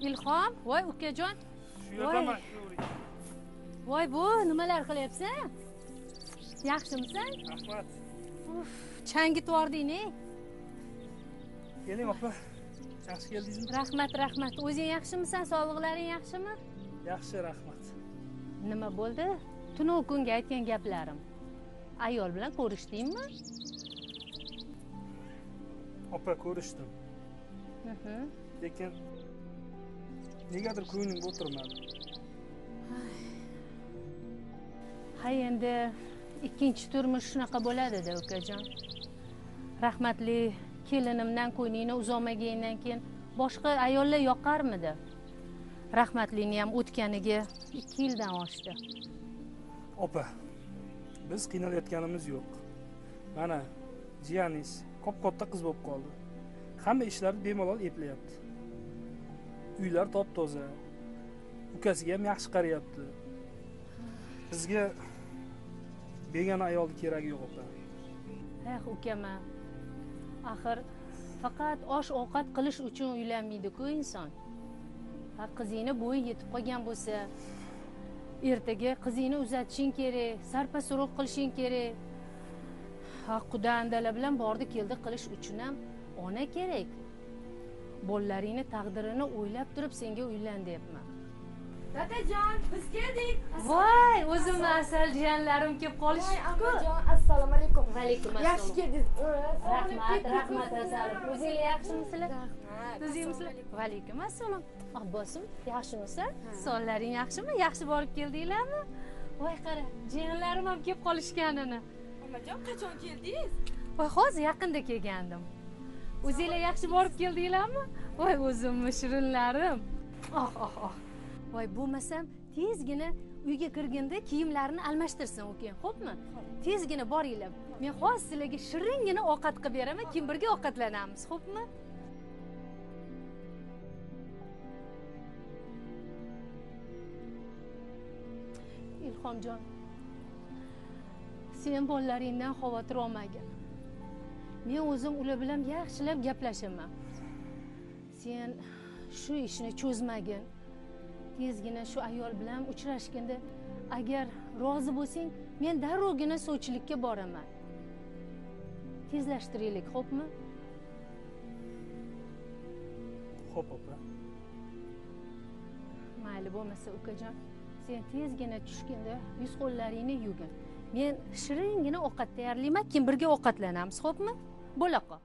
Ilhom, voy ukajon. Shu yerdaman, shu. Voy bu nimalar qilyapsan? Yaxshimisan? Rahmat. Uf, changitib yording-ne. Keling opa. Yaxshi keldingizmi? Rahmat. O'zing yaxshimisan? Sog'liqlaring yaxshimi? Yaxshi, rahmat. Nima bo'ldi? Tunu kunga aytgan gaplarim. Ayol bilan ko'rishdingmi? Opa, ko'rishdim. Lekin negadir ko'nglim o'tirmadi. Hay endi ikkinchi turmush shunaqa bo'ladi-da, ukajon. Rahmatli kelinimdan ko'nglingni uzolmagandan keyin boshqa ayollar yoqarmidi? Rahmatlini ham o'tganiga 2 yildan oshdi. Opa, biz qiynalayotganimiz yo'q. Mana jiyaningiz qop-katta qiz bo'lib qoldi. Hamma ishlarni bemalol eplayapti. Uylar top-toza. Ukasiga ham yaxshi qarayapti. Bizga begona ayolning keragi yo'q, opa. Ukama. Axir faqat osh-ovqat qilish uchun uylanmaydi-ku inson. Qizingni bo'yi yetib qolgan bo'lsa, ertaga qizingni uzatishing kerak, sarpa-suruq qilishing kerak. Xudo andala bilan bordi keldi qilish uchun ham ona kerak. Bolalaringni taqdirini o'ylab turib senga uylan deyapman. Dadajon, biz keldik. Voy, o'zim asal jiyanlarim kelib qolishibdi-ku. Amajon, assalomu alaykum. Va alaykum assalom. Yaxshi keldingiz. Rahmat asalim. O'zinglar yaxshimisizlar? O'zingizlar? Va alaykum assalom. Abbosim, yaxshimisan? Sonlaring yaxshimi? Yaxshi borib keldinglarmi? Voy qara, jiyanlarim ham kelib qolishganini. Amajon, qachon keldingiz? Voy, hozir yaqinda kelgandim. O'zinglar yaxshi borib keldinglarmi? Voy, o'zimmi shirinlarim. Voy, bo'lmasam tezgina uyga kirganda kiyimlarini almashtirsin ukang, xo'pmi? Tezgina boringlar. Men hozir sizlarga shiringina ovqat qilib beraman, keyin birga ovqatlanamiz, xo'pmi? Ilhomjon, sen bolalaringdan xavotir olmagin. Men o'zim ular bilan yaxshilab gaplashaman. Sen shu ishni cho'zmagin. Tezgina shu ayol bilan uchrashganda agar rozi bo'lsang, men darrogina sovchilikka boraman. Tezlashtiraylik, xo'pmi? Xo'p, opa. Mayli bo'lmasa, ukajon, sen tezgina tushganda yuz-qo'llaringni yuvgin. Men shiringina ovqat tayyorlayman, keyin birga ovqatlanamiz, xo'pmi? Bo'la qol.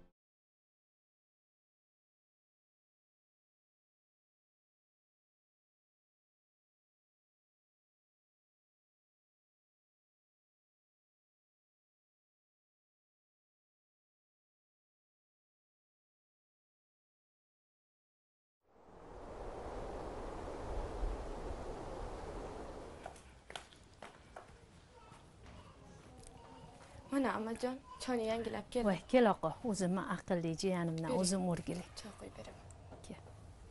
Mana amajon, choyni yangilab keldim. Voy, kel oqa, o'zimni aqlli jiyanimdan o'zim o'rgilay. Choy qo'yib beraman. Kel.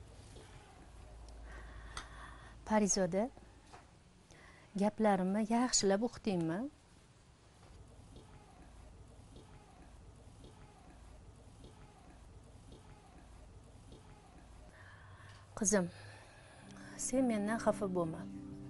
Parizoda, gaplarimni yaxshilab o'qitdingmi? Qizim, sen mendan xafa bo'lma.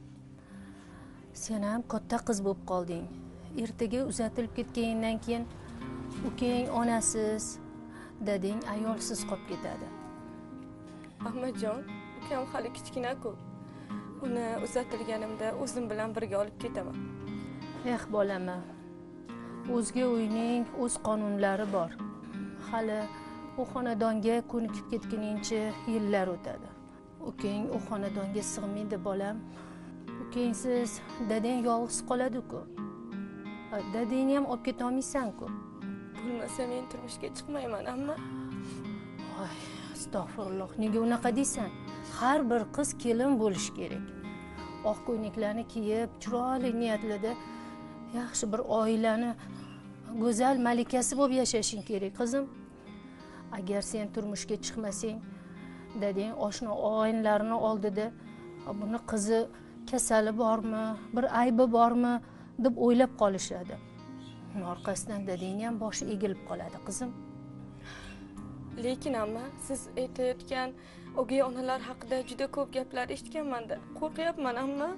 Sen ham katta qiz bo'lib qolding. Ertaga uzatilib ketganingdan keyin ukang onasiz, dading ayolsiz qolib ketadi. Amajon, ukam hali kichkina-ku. Uni uzatilganimda o'zim bilan birga olib ketaman. Bolama, o'zga uyning o'z qonunlari bor. Hali u xonadonga ko'nikib ketguningcha yillar o'tadi. Ukang u xonadonga sig'maydi, bolam. Ukangsiz dadang yolg'iz qoladi-ku. Dadangni ham olib keta olmaysan-ku. Bo'lmasa men turmushga chiqmayman, amma. Voy, astag'firulloh, nega unaqa deysan? Har bir qiz kelin bo'lish kerak. Oq ko'ylaklarni kiyib, chiroyli niyatlarda yaxshi bir oilani go'zal malikasi bo'lib yashashing kerak, qizim. Agar sen turmushga chiqmasang, dadang oshna og'aynilarini oldida buni qizi kasali bormi, bir aybi bormi deb o'ylab qolishadi. Orqasidan dadangni ham boshi egilib qoladi, qizim. lekin amma siz aytayotgan o'gay onalar haqida juda ko'p gaplar eshitganman-da. Qo'rqyapman amma.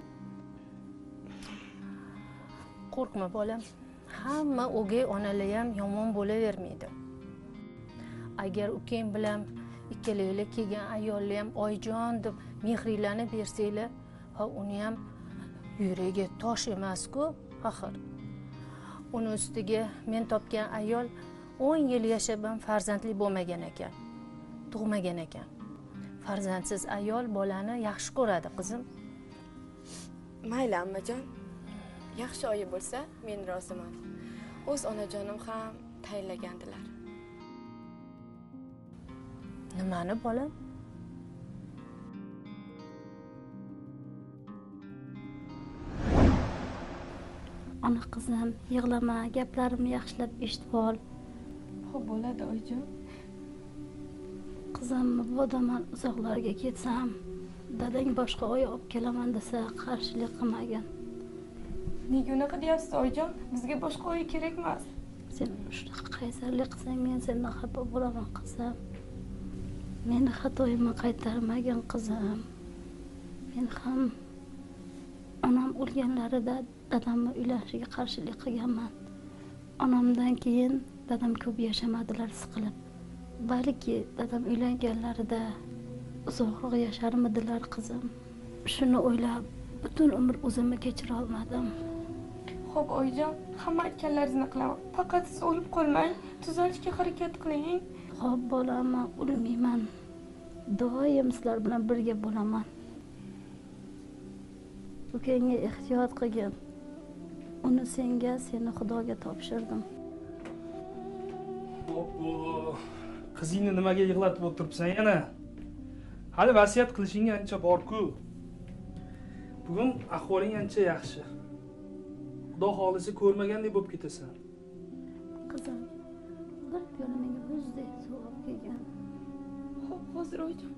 Qo'rqma bolam. Hamma o'gay onalar ham yomon bo'lavermaydi. Agar ukang bilan ikkalanglar kelgan ayolni ham oyijon deb mehringlarni bersanglar, ha uni ham yuragi tosh emas-ku, axir. Uni ustiga men topgan ayol 10 yil yashab ham farzandli bo'lmagan ekan. Tug'magan ekan. Farzandsiz ayol bolani yaxshi ko'radi, qizim. Mayli ammajon. Yaxshi oyi bo'lsa, men roziman. O'z onajonim ham tayinlagandilar. Nimani bolam? Ona qizim, yig'lama, gaplarimni yaxshilab eshitib ol. Xo'p bo'ladi oyijon. Qizim, mabodo men uzoqlarga ketsam, dadang boshqa oy olib kelaman desa, qarshilik qilmagin. Nega unaqa deyapsiz oyijon? Bizga boshqa oy kerak emas. Sen shunaqa qaysarlik qilsang, men sendan xafa bo'laman qizim. Meni xatoyimni qaytarmagin qizim. Men ham onam o'lganlarida dadamni uylanishiga qarshilik qilganman. Onamdan keyin dadam ko'p yashamadilar siqilib. Balki dadam uylanganlarida uzoqroq yasharmidilar qizim. Shuni o'ylab butun umr o'zimni kechira olmadim. Xo'p oyijon, hamma aytganlaringizni qilaman. Faqat siz o'lib qolmang, tuzalishga harakat qiling. Xo'p bolam, men o'lmayman. Doim sizlar bilan birga bo'laman. Ukangga ehtiyot qilgin. Uni senga, seni Xudoga topshirdim. Oppo. Qizingni nimaga yig'latib o'tiribsan yana? Hali vasiyat qilishing ancha bor-ku. Bugun ahvoling ancha yaxshi. Xudo xolisi ko'rmagandek bo'lib ketasan. Qizim, bir piyola menga muzdek suv olib kelgan. Xo'p, hozir oyijon.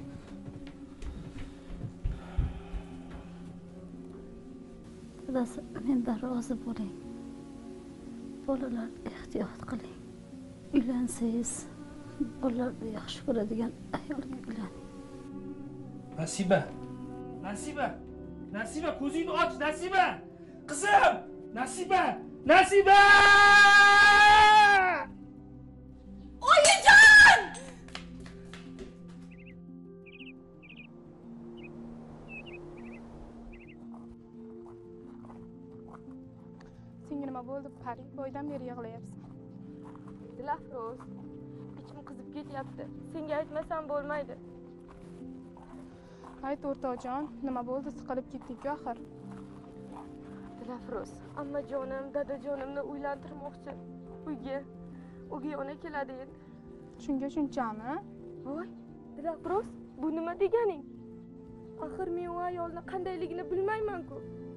Dadasi, mendan rozi bo'ling. Bolalar ehtiyot qiling. Uylansangiz, bolalarni yaxshi ko'radigan ayolga uylaning. Nasiba. Nasiba. Nasiba, ko'zingni och, Nasiba. Qizim, Nasiba. Nasiba! Oyijon! Senga nima bo'ldi, Pari? Boydan beri yig'layapsan. Dilafruz, ichim qizib ketyapti. Senga aytmasam bo'lmaydi. Ayt o'rtoqjon, nima bo'ldi? Siqilib ketdik-ku axir. Dilafruz, ammajonim, dadajonimni uylantirmoqchi. Uyga o'gay ona keladi endi. Shunga shunchami? Voy, Dilafruz, bu nima deganing? Axir men u ayolni qandayligini bilmayman-ku.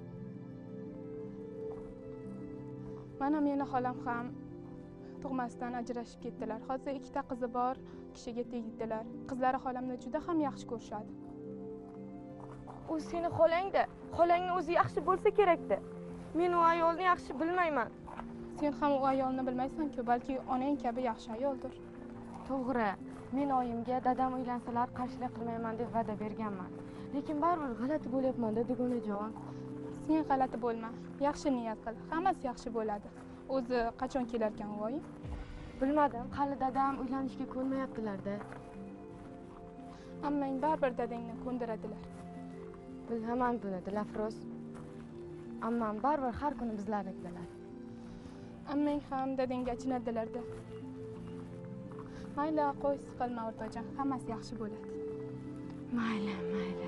Mana meni xolam ham tug'masdan ajrashib ketdilar. Hozir ikkita qizi bor kishiga tegdilar. Qizlari xolamni juda ham yaxshi ko'rishadi. U seni xolang-da. Xolangni o'zi yaxshi bo'lsa kerak-da. Men u ayolni yaxshi bilmayman. Sen ham u ayolni bilmaysan-ku, balki onang kabi yaxshi ayoldir. To'g'ri, men oyimga dadam uylansalar qarshilik qilmayman deb va'da berganman. Lekin baribir g'alati bo'lyapman-da, dugonajon. Sen g'alati bo'lma. Yaxshi niyat qil. Hammasi yaxshi bo'ladi. O'zi qachon kelar ekan u oying? Bilmadim, hali dadam uylanishga ko'nmayaptilar-da. Ammang baribir dadangni ko'ndiradilar. Bilaman buni, Dilafruz. Ammam baribir har kuni bizlarni keladi. Ammang ham dadangga achinadilar-da. Mayli, qo'y, siqilma o'rtoqjon. Hammasi yaxshi bo'ladi. Mayli, mayli.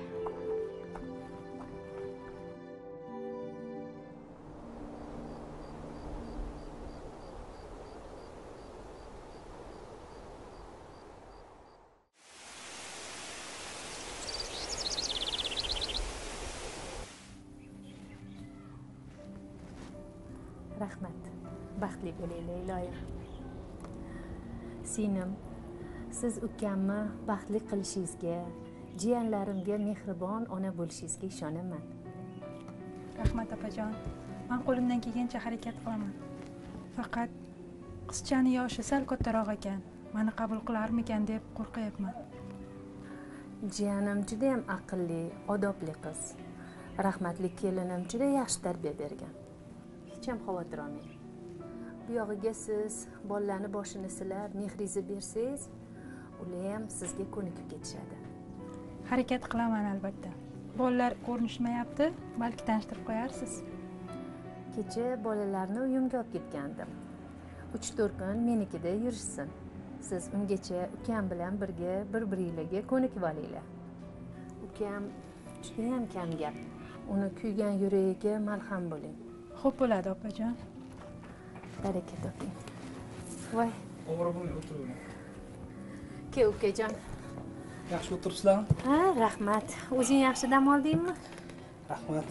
Rahmat. Baxtli bo'linglar, iloyim. Singlim, siz ukamni baxtli qilishingizga, jiyanlarimga mehribon ona bo'lishingizga ishonaman. Rahmat opajon. Men qo'limdan kelgancha harakat qilaman. Faqat qizchaning yoshi sal kattaroq ekan. meni qabul qilarmikan deb qo'rqyapman. Jiyanim juda ham aqlli, odobli qiz. Rahmatli kelinim juda yaxshi tarbiya bergan. Hech ham xavotir olmang. Bu yog'iga siz bolalarni boshini silab, mehringizni bersangiz, ular ham sizga ko'nikib ketishadi. Harakat qilaman albatta. Bolalar ko'rinishmayapti, balki tanishtirib qo'yarsiz. Kecha bolalarni uyimga olib ketgandim. 3-4 kun menikida yurishsin. Siz ungacha ukam bilan birga bir-biringizga ko'nikib olinglar. Ukam juda ham kamgap. Uni kuygan yuragiga malham bo'ling. Xo'p bo'ladi, opajon. Baraka toping. Voy, Ovora bo'lmay o'tiravering. ke ukajon. Yaxshi o'tiribsizlarmi? Ha, rahmat. O'zing yaxshi dam oldingmi? Rahmat.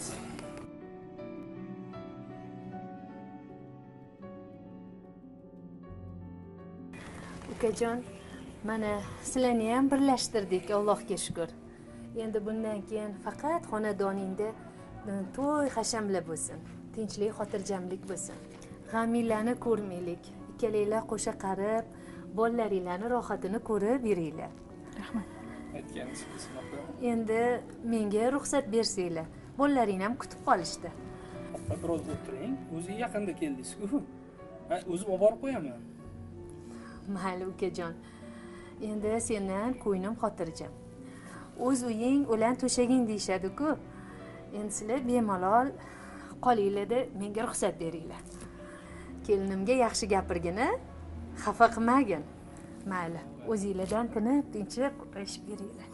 Ukajon, mana sizlarni ham birlashtirdik, Allohga shukr. Endi bundan keyin faqat xonadoningda to'y hashamlar bo'lsin, tinchlik, xotirjamlik bo'lsin. G'aminglarni ko'rmaylik, ikkalanglar qo'sha qarib, bolalaringlarni rohatini ko'rib yuringlar. Rahmat. Aytganingiz kelsin, opa. Endi menga ruxsat bersanglar, bolalaringni ham kutib qolishdi. Opa, biroz o'tiring. O'zingiz yaqinda keldingiz-ku. O'zim olib borib qo'yaman. Mayli ukajon. Endi sendan ko'nglim xotirjam. O'z uying, o'lan to'shaging deyishadi-ku. Endi sizlar bemalol qolinglar-da, menga ruxsat beringlar. Kelinimga yaxshi gapirgin-a, xafa qilmagin. Mayli, o'zingizlardan tinib, tinchib o'tirishib beringlar.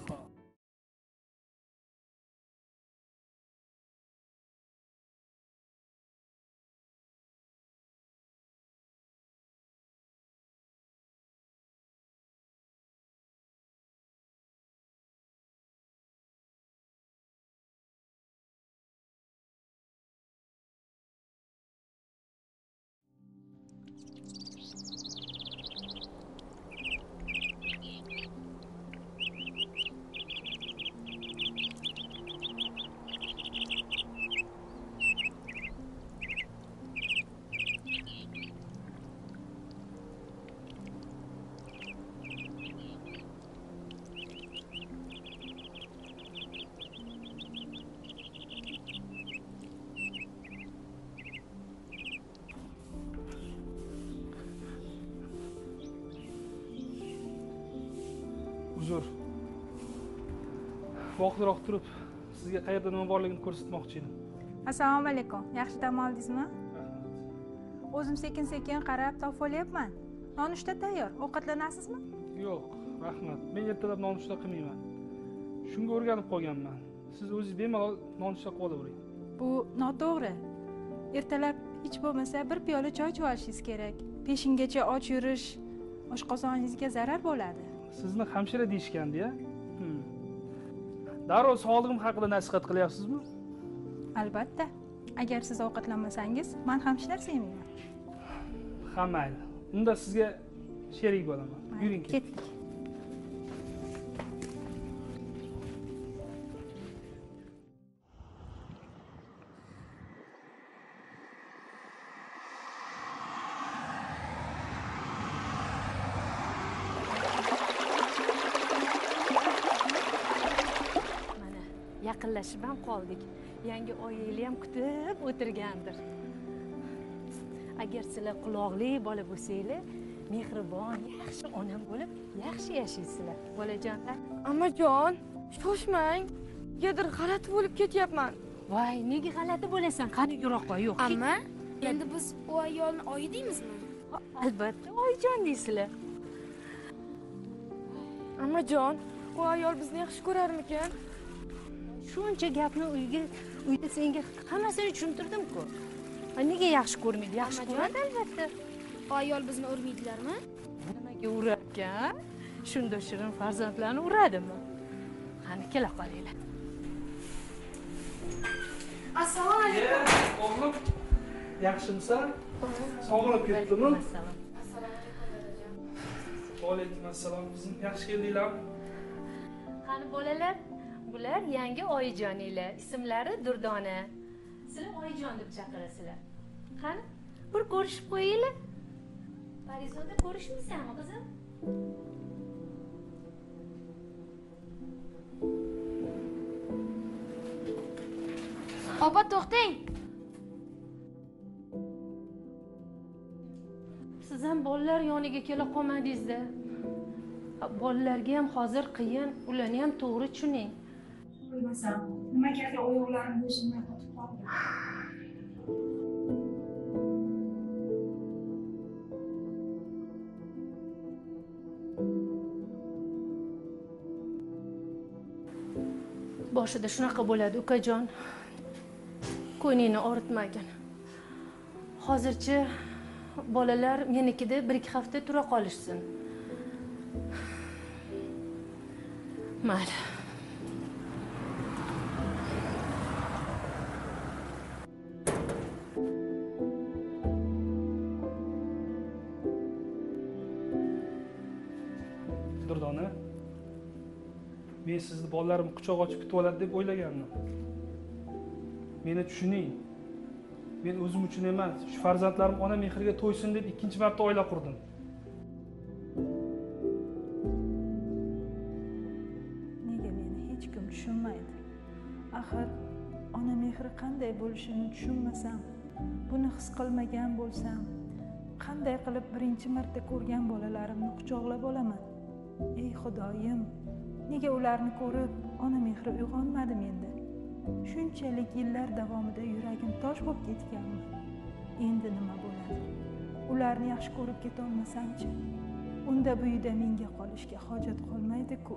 Uzr. Vaqtliroq turib, sizga qayerda nima borligini ko'rsatmoqchi edim. Assalomu alaykum. Yaxshi dam oldingizmi? O'zim sekin-sekin qarab topib olyapman. Nonushta tayyor. Ovqatlanasizmi? Yo'q, rahmat. Men ertalab nonushta qilmayman. Shunga o'rganib qolganman. Siz o'zingiz bemalol nonushta qilib olavering. Bu noto'g'ri. Ertalab hech bo'lmasa bir piyola choy ichib olishingiz kerak. Peshingacha och yurish oshqozoningizga zarar bo'ladi. Sizni hamshira deyishgandi-ya? Darrov sog'lig'im haqida nasihat qilyapsizmi? Albatta. Agar siz ovqatlanmasangiz, men ham ishlayman. Ha, mayli. Unda sizga sherik bo'laman. Yuring, Ketdik. Mana yaqinlashib ham qoldik. Yangi oyingni ham kutib o'tirgandir. Agar sizlar quloqli bola bo'lsanglar, mehribon, yaxshi onam bo'lib, yaxshi yashaysizlar. Bolajonlar. Amajon, shoshmang. Negadir g'alati bo'lib ketyapman. Voy, nega g'alati bo'lasan? Qani yuroqqa, yo'q. Amma, endi biz u ayolni oyi deymizmi? Albatta, oyijon deysizlar. Amajon, u ayol bizni yaxshi ko'rarmikan? Shuncha gapni uyda senga hammasini tushuntirdim-ku. Nega yaxshi ko'rmaydi? Yaxshi ko'radi albatta. U ayol bizni urmaydilarmi? Nimaga urarkan? Shunda shirin farzandlarni uradimi? Qani kela qolinglar. Assalomu alaykum. O'g'lim, yaxshimisan? Sog'inib ketdimi? Assalom. Va alaykum assalom. Qizim, yaxshi keldinglarmi? Qani bolalar, bular yangi oyijoninglar. Ismlari Durdona. Sizlar oyijon deb chaqirasizlar. Qani, bir ko'rishib qo'yinglar. Parizoda ko'rishmaysanmi, qizim? Opa, to'xtang. Siz ham bolalar yoniga kela qolmadingiz-da. Bolalarga ham hozir qiyin, ularni ham to'g'ri tushuning. Bilmasam, nimagadir oyoqlarim bo'shimdan qotib qoldi. Boshida shunaqa bo'ladi, ukajon. Ko'nglingni og'ritmagin. Hozircha bolalar menikida 1-2 hafta tura qolishsin. Mayli. Durdona, men sizni bolalarim quchoq ochib kutib oladi deb o'ylagandim. Meni tushuning. Men o'zim uchun emas, shu farzandlarim ona mehriga to'ysin deb 2-marta oila qurdim. Nega meni hech kim tushunmaydi? Axir ona mehri qanday bo'lishini tushunmasam, buni his qilmagan bo'lsam, qanday qilib birinchi marta ko'rgan bolalarimni quchoqlab olaman? Ey Xudoyim, nega ularni ko'rib ona mehri uyg'onmadi menda? Shunchalik yillar davomida yuragim tosh bo'lib ketganmi? Endi nima bo'ladi? Ularni yaxshi ko'rib keta olmasam-chi? Unda bu uyda menga qolishga hojat qolmaydi-ku.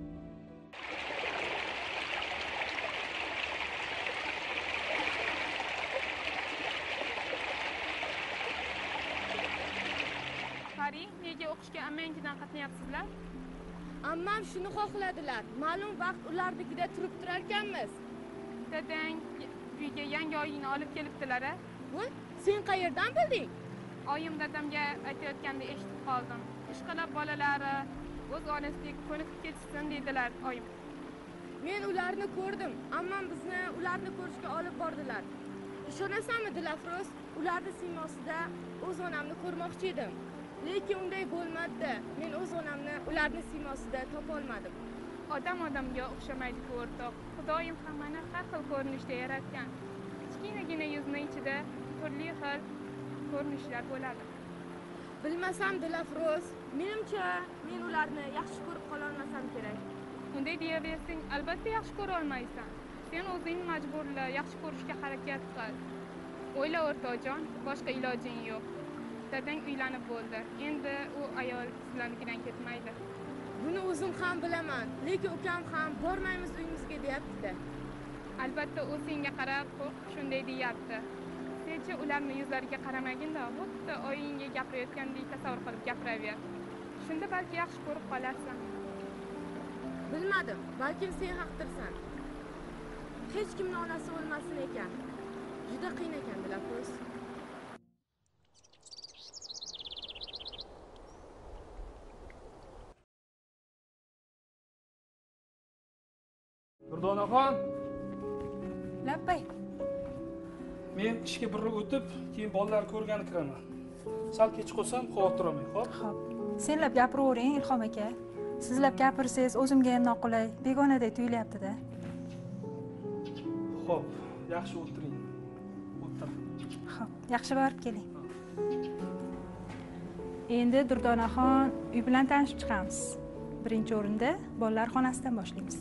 Qari, nega o'qishga ammangidan qatnayapsizlar? Ammam shuni xohladilar. Ma'lum vaqt ularnikida turib turar ekanmiz. Dadang uyga yangi oyingni olib kelibdilar-a? Voy, sen qayerdan bilding? Oyim dadamga aytayotganda eshitib qoldim. Ishqilib bolalari o'z onasiga ko'nikib ketsin dedilar oyim. Men ularni ko'rdim. Ammam bizni ularni ko'rishga olib bordilar. Ishonasanmi, Dilafruz? Ularning siymosida o'z onamni ko'rmoqchi edim. Lekin unday bo'lmadi. Men o'z onamni ularning siymosida topa olmadim. Odam odamga o'xshamaydi-ku o'rtoq. Xudoyim hammani har xil ko'rinishda yaratgan. Kichkinagina yuzning ichida turli xil ko'rinishlar bo'ladi. Bilmasam, Dilafruz, menimcha men ularni yaxshi ko'rib qola olmasam kerak. Unday deyaversang, albatta yaxshi ko'ra olmaysan. Sen o'zingni majburla, yaxshi ko'rishga harakat qil. O'yla o'rtoqjon, boshqa ilojing yo'q. Dadang uylanib bo'ldi. Endi u ayol sizlarnikidan ketmaydi. Buni o'zim ham bilaman, lekin ukam ham bormaymiz uyimizga deyapti-da. Albatta u senga qarab shunday deyapti. Senchi ularni yuzlariga qaramaginda, xuddi oyingga gapirayotgandek tasavvur qilib gapiraver. Shunda balki yaxshi ko'rib qolarsan. Bilmadim, balki sen haqdirsan. Hech kimning onasi o'lmasin ekan. Juda qiyin ekan, Dilafruz. Durdonaxon, Labbay. men ishga birga o'tib, keyin bolalar ko'rgani kiraman. Sal kech qolsam, xavotir olmang, xo'p? Xo'p. Senlab gapiravering, Ilhom aka. Sizlab gapirsangiz o'zimga ham noqulay, begonaday tuyulyapti-da. Xo'p, yaxshi o'tiring. O'tir. Xo'p, yaxshi borib keling. Endi Durdonaxon uy bilan tanishib chiqamiz. Birinchi o'rinda bolalar xonasidan boshlaymiz.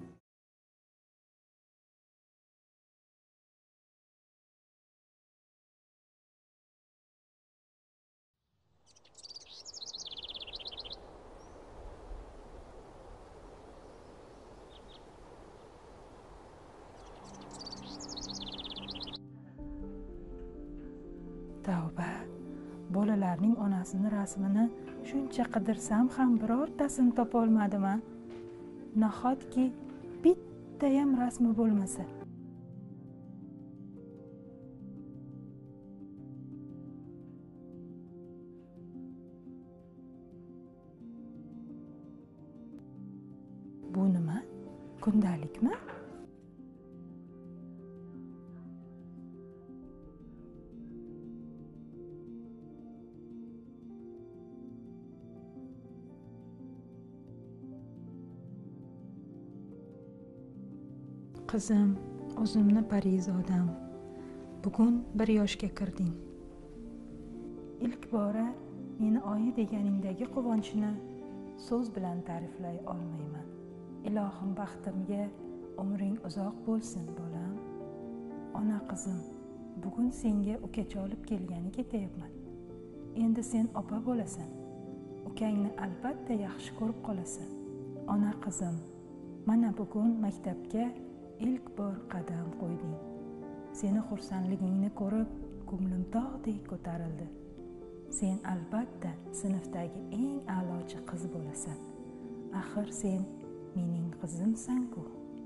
Tavba, bolalarning onasini rasmini shuncha qidirsam ham birortasini topa olmadim-a. Nahotki bittayam rasmi bo'lmasa. Bu nima? Kundalikmi? qizim, o'zimni parizodam, bugun 1 yoshga kirding. Ilk bora meni oyi deganingdagi quvonchni so'z bilan ta'riflay olmayman. Ilohim baxtimga umring uzoq bo'lsin bolam. Ona qizim, bugun senga ukacha olib kelgani ketyapman. Endi sen opa bo'lasan. Ukangni albatta yaxshi ko'rib qolasan. Ona qizim, mana bugun maktabga ilk bor qadam qo'yding. Seni xursandligingni ko'rib, ko'nglim tog'dek ko'tarildi. Sen albatta sinfdagi eng a'lochi qiz bo'lasan. Axir sen mening qizimsan-ku.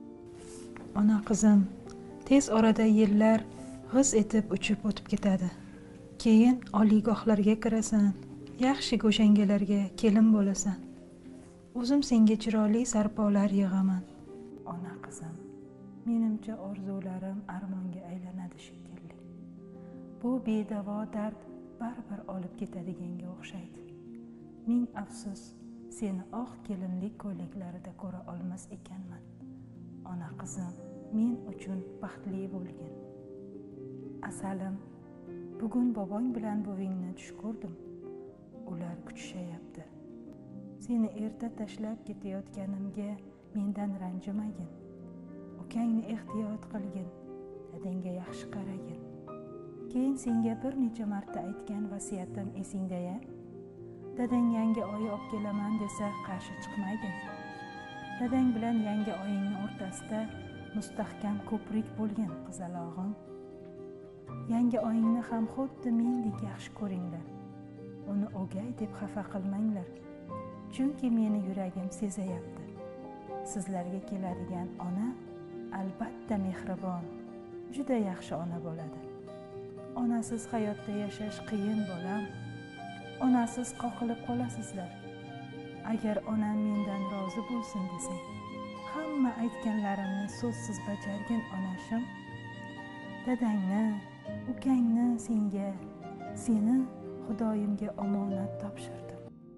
Ona qizim, tez orada yillar g'iz etib uchib o'tib ketadi. Keyin oliygohlarga kirasan, yaxshi go'shangalarga kelin bo'lasan. O'zim senga chiroyli sarpolar yig'aman. Ona qizim, menimcha orzularim armonga aylanadi shekilli. Bu bedavo dard baribir olib ketadiganga o'xshaydi. Ming afsus, seni oq kelinlik ko'ylaklarida ko'ra olmas ekanman. Ona qizim, men uchun baxtli bo'lgin. Asalim, bugun bobong bilan buvingni tush ko'rdim. Ular kutishayapti. Seni erta tashlab ketayotganimga mendan ranjimagin. Ukangni ehtiyot qilgin, dadangga yaxshi qaragin. Keyin senga bir necha marta aytgan vasiyatim esingda-ya? Dadang yangi oyi olib kelaman desa qarshi chiqmagin. Dadang bilan yangi oyingni o'rtasida mustahkam ko'prik bo'lgin, qizalog'im. Yangi oyingni ham xuddi mendek yaxshi ko'ringlar. Uni o'gay deb xafa qilmanglar. Chunki meni yuragim sezayapti. Sizlarga keladigan ona albatta mehribon, juda yaxshi ona bo'ladi. Onasiz hayotda yashash qiyin bolam. Onasiz qoqilib qolasizlar. Agar onam mendan rozi bo'lsin desang, hamma aytganlarimni so'zsiz bajargin onashim. Dadangni, ukangni senga, seni Xudoyimga omonat topshirdim.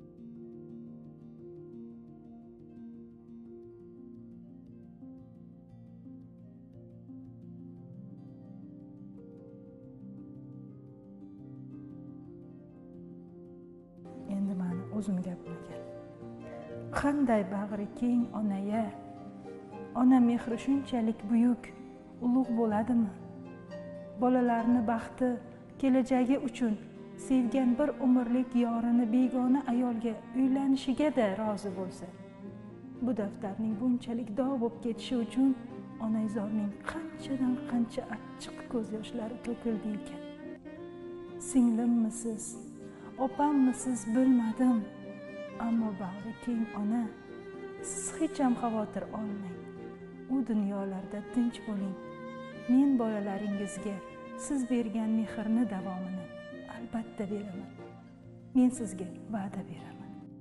Endi mani o'zim gapirgan. Qanday bag'ri keng ona-ya. Ona mehri shunchalik buyuk, ulug' bo'ladimi? Bolalarni baxti, kelajagi uchun sevgan bir umrlik yorini begona ayolga uylanishiga-da rozi bo'lsa, bu daftarning bunchalik dog' bo'lib ketishi uchun onaizorning qanchadan qancha achchiq ko'z yoshlari to'kildi ekan. Singlimmisiz, opammisiz bilmadim, ammo bag'ri keng ona, siz hech ham xavotir olmang. U dunyolarda tinch bo'ling. Men bolalaringizga siz bergan mehrni davomini albatta beraman. Men sizga va'da beraman.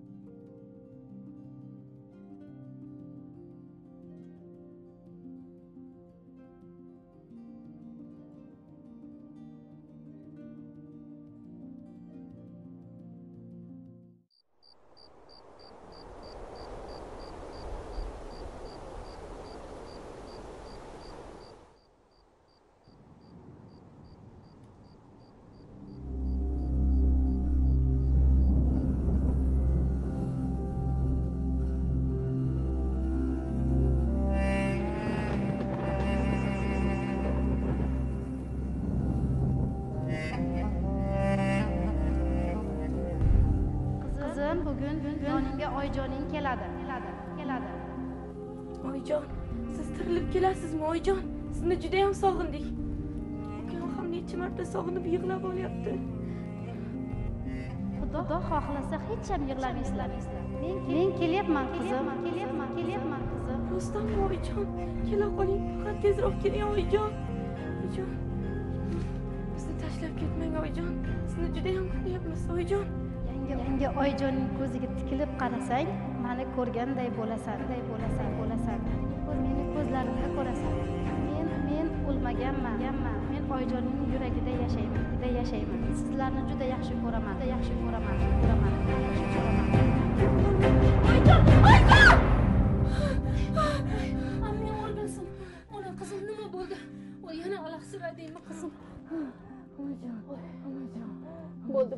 Bugun yoningga oyijoning keladi. Oyijon, siz tirilib kelasizmi oyijon? Sizni juda ham sog'indik. Ukam ham necha marta sog'inib yig'lab olyapti. Xudo xohlasa hech ham yig'lamaysizlar. Men kelyapman qizim, kelyapman qizim. Rostdanmi oyijon? Kela qoling, faqat tezroq keling oyijon. Oyijon, bizni tashlab ketmang oyijon. Sizni juda ham kutayapmiz oyijon. Yangi oyijonning ko'ziga tikilib qarasang, meni ko'rganday bo'lasan. Meni ko'zlarimda ko'rasan. Men o'lmaganman. Men oyijonning yuragida yashayman. Sizlarni juda yaxshi ko'raman. Oyijon! Ammang o'lsin. Ona qiz Bo'ldi.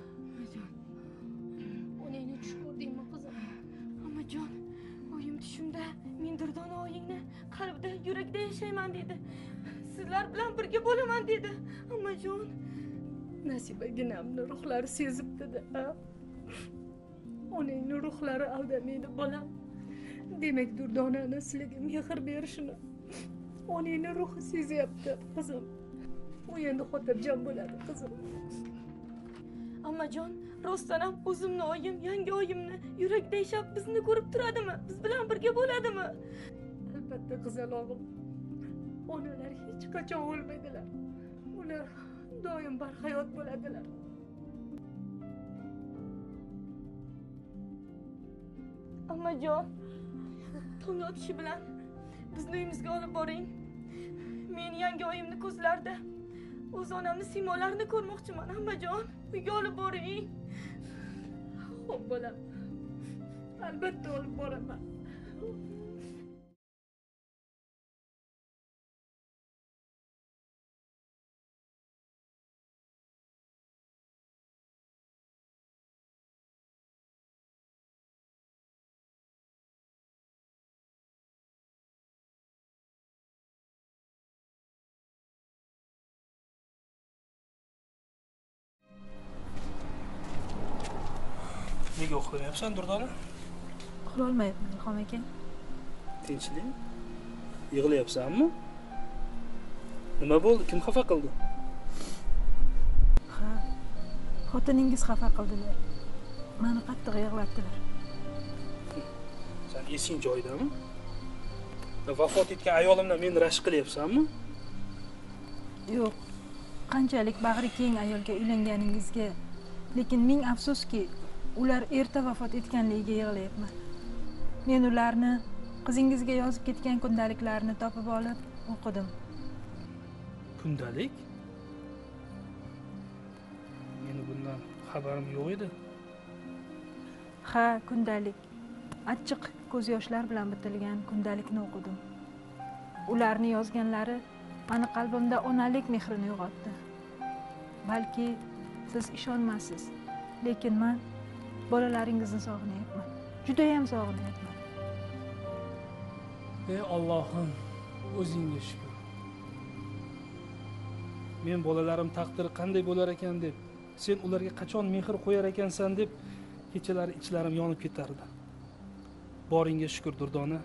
Onangni tush ko'rdingmi qizim? Onajon, oyim tushimda men Durdona oyingni qalbida, yuragida yashayman dedi. Sizlar bilan birga bo'laman dedi. Onajon, Nasibaginamni ruhlari sezibdi-da. Onangni ruhlari aldamaydi bolam. Demak, Durdonani sizlarga mehr berishini onangni ruhi sezyapti qizim. U endi xotirjam bo'ladi qizim. onajon, rostdan ham o'zimni oyim, yangi oyimni yuragida yashab bizni ko'rib turadimi? Biz bilan birga bo'ladimi? Albatta qizalog'im. Onalar hech qachon o'lmaydilar. Ular doim barhayot bo'ladilar. Onajon, tong otishi bilan bizni uyimizga olib boring. Men yangi oyimni ko'zlarida o'z onamni siymolarini ko'rmoqchiman. Onajon, uyga olib boring. Xo'p bolam. Albatta olib boraman. Nega uxlamayapsan Durdona? Uxlolmayapman Ilhom aka. Tinchlik? Yig'layapsanmi? Nima bo'ldi? Kim xafa qildi? Ha, xotiningiz xafa qildilar. Meni qattiq yig'latdilar. Sen esing joyidami? Vafot etgan ayolimdan meni rashk qilyapsanmi? Yo'q, qanchalik bag'ri keng ayolga uylanganingizga, lekin ming afsuski, ular erta vafot etganligiga yig'layapman. Men ularni qizingizga yozib ketgan kundaliklarni topib olib o'qidim. Kundalik? Meni bundan xabarim yo'q edi. Ha, kundalik. Achchiq ko'z yoshlar bilan bitilgan kundalikni o'qidim. Ularni yozganlari meni qalbimda onalik mehrini uyg'otdi. Balki siz ishonmassiz, lekin men bolalaringizni sog'inyapman. Juda ham sog'inyapman. Ey Allohim, o'zingga shukr. Men bolalarim taqdiri qanday bo'lar ekan deb, sen ularga qachon mehr qo'yar ekansan deb kechalari ichlarim yonib ketardi. Boringga shukr Durdona.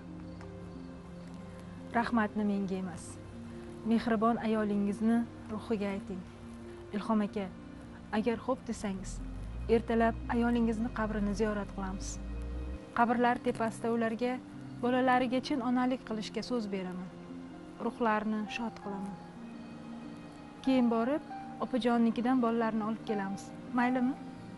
Rahmatni menga emas, mehribon ayolingizni ruhiga ayting. Ilhom aka, agar xo'p desangiz, ertalab ayolingizni qabrini ziyorat qilamiz. Qabrlar tepasida ularga bolalariga chin onalik qilishga so'z beraman. Ruhlarini shod qilaman. Keyin borib, opajonnikidan bolalarni olib kelamiz. Maylimi?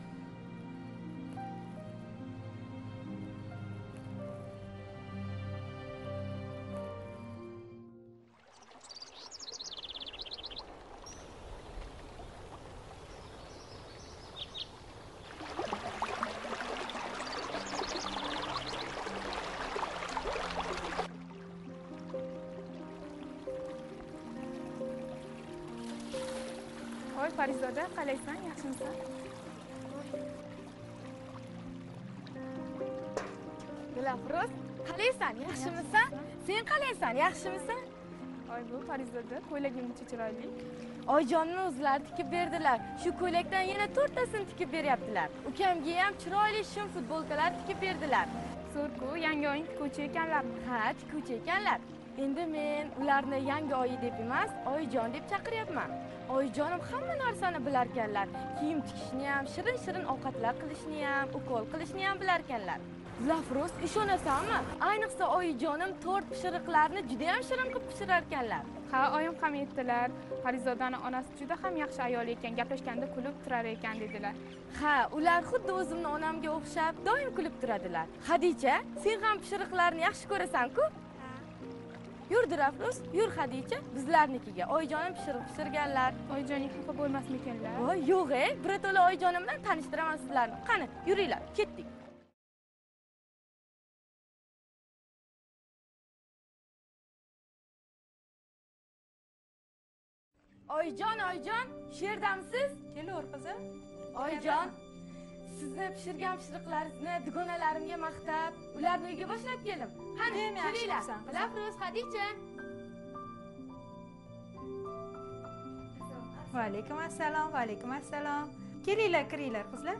Voy Parizoda, qalaysan? Yaxshimisan? Dilafroz, qalaysan? Yaxshimisan? Sen qalaysan? Yaxshimisan? Voy bu Parizoda, ko'ylaging uncha chiroyli. Oyjonni o'zlari tikib berdilar. Shu ko'ylakdan yana 4 tasini tikib beryaptilar. Ukamga ham chiroyli shim futbolkalar tikib berdilar. So'rku, yangi oying tikuvchi ekanlarmi? Ha, tikuvchi ekanlar. Endi men ularni yangi oyi deb emas, oyijon deb chaqiryapman. Oyijonim hamma narsani bilar ekanlar. Kiyim tikishni ham, shirin-shirin ovqatlar qilishni ham, ukol qilishni ham bilar ekanlar. Dilafroz, ishonasanmi? Ayniqsa oyijonim tort pishiriqlarni juda ham shirin qilib pishirar ekanlar. Ha, oyim ham aytdilar. Parizodani onasi juda ham yaxshi ayol ekan, gaplashganda kulib turar ekan dedilar. Ha, ular xuddi o'zimni onamga o'xshab doim kulib turadilar. Hadicha, sen ham pishiriqlarni yaxshi ko'rasan-ku? Yur Dilafroz, yur Hadicha, bizlarnikiga. Oyijonim pishirganlar. Oyijoning xafa bo'lmasmikanlar? Voy, yo'q-e, birato'la oyijonim bilan tanishtiraman sizlarni. Qani, yuringlar, ketdik. Oyijon, sherdamisiz? Kelaver qizim. Oyijon, sizni pishirgan pishiriqlaringizni dugonalarimga maqtab, ularni uyga boshlab keldim. Qani, Judayam yaxshi kelinglar. qilibsan, qizim. Dilafruz, Xadicha. Va alaykum assalom, va alaykum assalom. Kelinglar, kiringlar qizlar.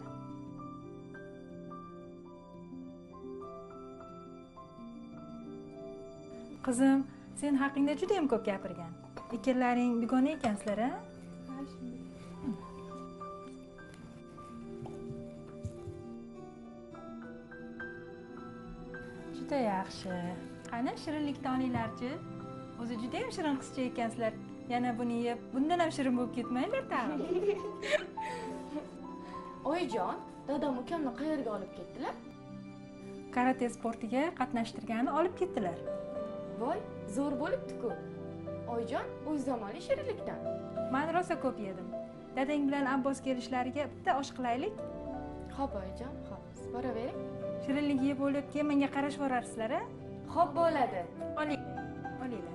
Qizim, sen haqingda juda ham ko'p gapirgan. Ikkinlaring begona ekansizlar, a? Juda yaxshi. Qani shirinlikni olinglarchi. O'zi juda ham shirin qizcha ekansizlar. Yana buni yeb, bundan ham shirin bo'lib ketmanglar tag'in. Oyijon, dadam ukamni qayerga olib ketdilar? Karate sportiga qatnashtirgani olib ketdilar. Voy, zo'r bo'libdi-ku. Oyijon, o'zzamonli shirinlikdan. Men rosa ko'p yedim. Dadang bilan Abbos kelishlariga bitta osh qilaylik. Xo'p, oyijon, xo'p. Siz boravering. Shirinlik yeb bo'lib, keyin menga qarashib borarsizlar, a? Xo'p bo'ladi. Oling. Olinglar.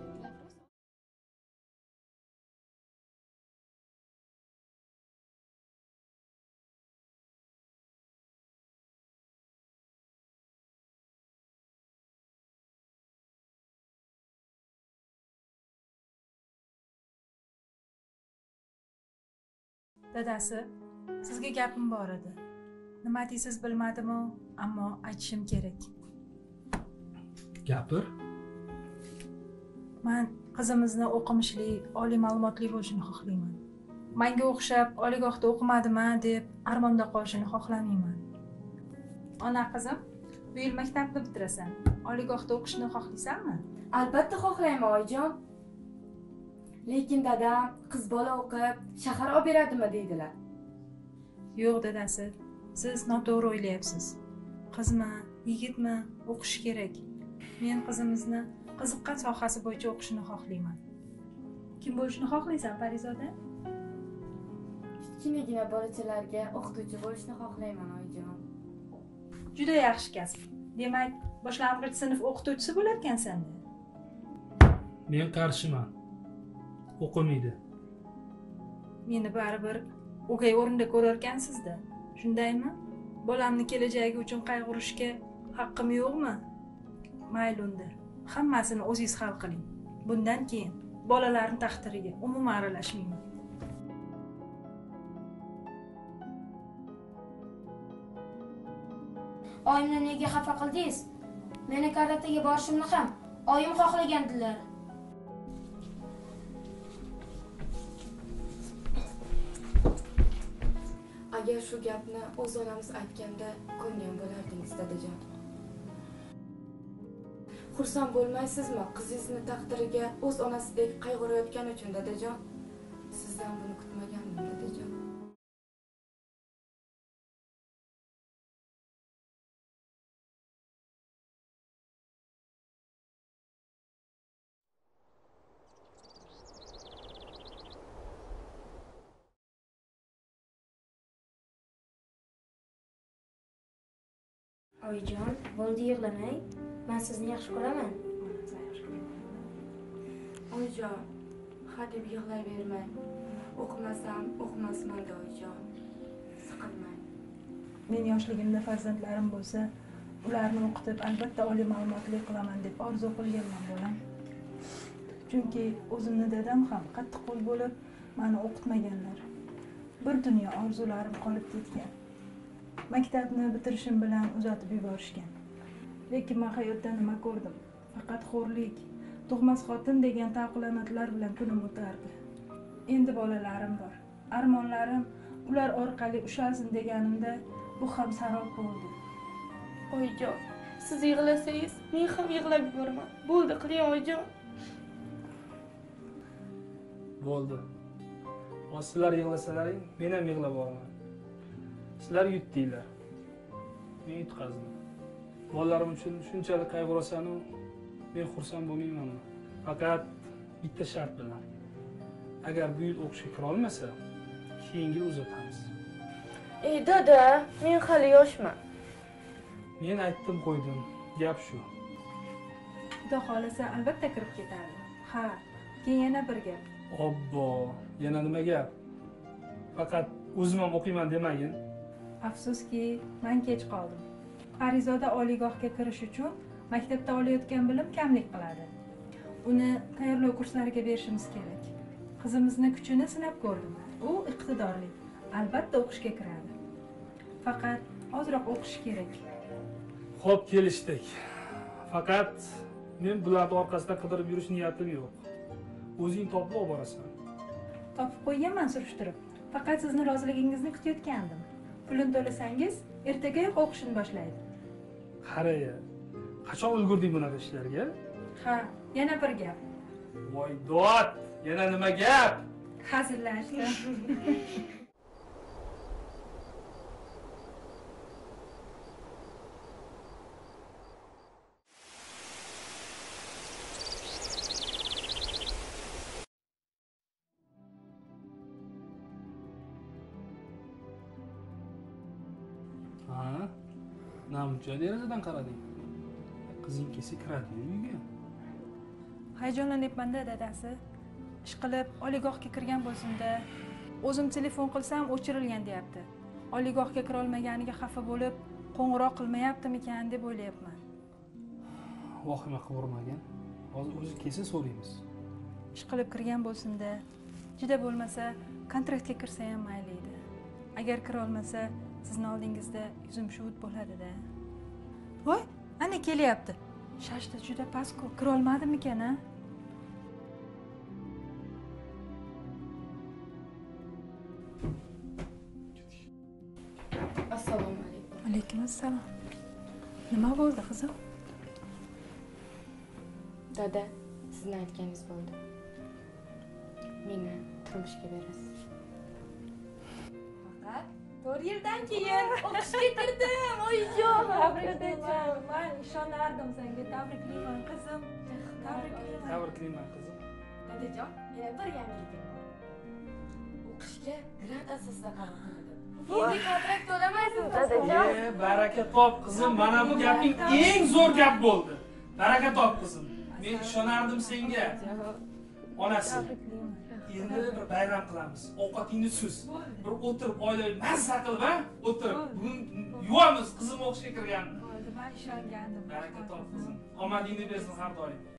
Dadasi, sizga gapim bor edi. Nima deysiz bilmadim-u, ammo aytishim kerak. Gapir. Men qizimizni o'qimishli, oliy ma'lumotli bo'lishini xohlayman. Menga o'xshab oliygohda o'qimadimi deb armonda qolishini xohlamayman. Ona qizim, bu yil maktabni bitirasan. Oliygohda o'qishni xohlaysanmi? Albatta xohlayman, oyijon. Lekin dadam qiz bola o'qib, shahar olib beradimi deydilar. Yo'q dadasi, siz noto'g'ri o'ylayapsiz. Qizmi, yigitmi, o'qishi kerak. Men qizimizni qiziqqan sohasi bo'yicha o'qishini xohlayman. Kim bo'lishni xohlaysan, Parizoda? Kichkinagina bolachalarga o'qituvchi bo'lishni xohlayman, oyijon. Juda yaxshi kasb. Demak, boshlang'ich sinf o'qituvchisi bo'larkansan-da. Men qarshiman. O'qimaydi. Meni baribir o'gay o'rinda ko'rarkansiz-da. Shundaymi? Bolamni kelajagi uchun qayg'urishga haqqim yo'qmi? Mayli unda. Hammasini o'zingiz hal qiling. Bundan keyin bolalarning taqdiriga umuman aralashmayman. Oyimni nega xafa qildingiz? Meni karatega borishimni ham oyim xohlagandilar. Agar shu gapni o'z onamiz aytganda ko'ngan bo'lardingiz, dadajon. Xursand bo'lmaysizmi qizingizni taqdiriga o'z onasidek qayg'urayotgani uchun, dadajon? Sizdan buni kutmagandim, dadajon. Oyijon, bo'ldi yig'lamang. Men sizni yaxshi ko'raman. Oyijon, hadeb yig'layvermang. O'qimasam, o'qimasman-da, oyijon. Siqilmang. Men yoshligimda farzandlarim bo'lsa, ularni o'qitib, albatta oliy ma'lumotli qilaman deb orzu qilganman bolam. Chunki o'zimni dadam ham qattiqqo'l bo'lib, meni o'qitmaganlar. Bir dunyo orzularim qolib ketgan. Maktabni bitirishim bilan uzatib yuborishgan. Lekin men hayotda nima ko'rdim? Faqat xo'rlik, tug'mas xotin degan taqlamatlar bilan kunim o'tardi. Endi bolalarim bor. Armonlarim ular orqali ushalsin deganimda bu ham sarob bo'ldi. Oyijon, siz yig'lasangiz, men ham yig'lab yuboraman. Bo'ldi, qiling, oyijon. Bo'ldi. Sizlar yig'lasalaring, men ham yig'lab boraman. Sizlar yutdinglar. Men yutqazdim. Bolalarim uchun shunchalik qayg'urasan-u, men xursand bo'lmaymanmi? Faqat bitta shart bilan. Agar bu yil o'qishga kira olmasa, keyingi uzatamiz. Ey dada, men hali yoshman. Men aytdim qo'ydim. Gap shu. Xudo xolasa albatta kirib ketadi. Ha, keyin yana bir gap. Obbo, yana nima gap? Faqat o'zim ham o'qiyman demagin. Afsuski, men kech qoldim. Arizoda oliygohga kirish uchun maktabda olayotgan bilim kamlik qiladi. Uni tayyorlov kurslariga berishimiz kerak. Qizimizni kuchini sinab ko'rdim. U iqtidorli. Albatta o'qishga kiradi. Faqat ozroq o'qish kerak. Xo'p, kelishdik. Faqat men bularning orqasida qidirib yurish niyatim yo'q. O'zing topib olib borasan. Topib qo'yganman surishtirib. Faqat sizni roziligingizni kutayotgandim. Pulini to'lasangiz, ertagayoq o'qishni boshlaydi. Qara-ya. Qachon ulgurding bunaqa ishlarga? Ha, yana bir gap. Voy dod, yana nima gap? Hazillashdi. Ha? Namuncha derazadan qarading? Qizing kelsa kiradi uyga. Hayajonlanyapman-da dadasi. Ishqilib oliygohga kirgan bo'lsin-da. O'zim telefon qilsam o'chirilgan deyapti. Oliygohga kira olmaganiga xafa bo'lib, qo'ng'iroq qilmayaptimikan deb o'ylayapman. Vahima qilvormagan. Hozir o'zi kelsa so'raymiz. Ishqilib kirgan bo'lsin-da. Juda bo'lmasa kontraktga kirsa ham mayli edi. Agar kira olmasa, sizni oldingizda yuzim shuvut bo'ladi-da. Voy, ana kelyapti. Shashti juda past-ku, kira olmadimikan-a? Assalomu alaykum. Alaykum assalom. Nima bo'ldi, qizim? Dada, sizni aytganingiz bo'ldi. Meni turmushga berasiz. Faqat 4 yildan keyin o'qishga kirdim. Oyijon, Tabriklayman. Men ishonardim senga. Tabriklayman, qizim. Tabriklayman. Tabriklayman qizim. Dadajon, yana bir yangilik. O'qishga grant asosida qabul qildim. Endi kontrakt to'lamaysiz, dadajon. Baraka top qizim, mana bu gaping eng zo'r gap bo'ldi. Baraka top qizim. Men ishonardim senga. Onasi. Endi bir bayram qilamiz. Ovqatingni suz. Bir o'tirib oilaviy mazza qilib, ha? O'tirib. Bugun yuvamiz qizim o'qishga kirgan. Bo'ldi, men ishongandim. Baraka top qizim. Omadingni bersin har doim.